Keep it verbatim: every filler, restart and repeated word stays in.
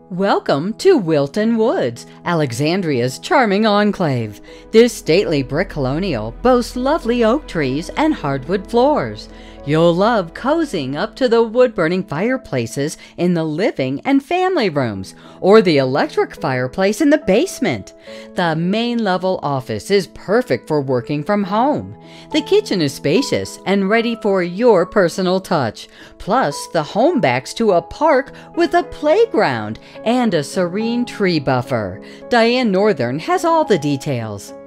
Welcome to Wilton Woods, Alexandria's charming enclave. This stately brick colonial boasts lovely oak trees and hardwood floors. You'll love cozying up to the wood-burning fireplaces in the living and family rooms, or the electric fireplace in the basement. The main level office is perfect for working from home. The kitchen is spacious and ready for your personal touch. Plus, the home backs to a park with a playground and a serene tree buffer. Diane Northern has all the details.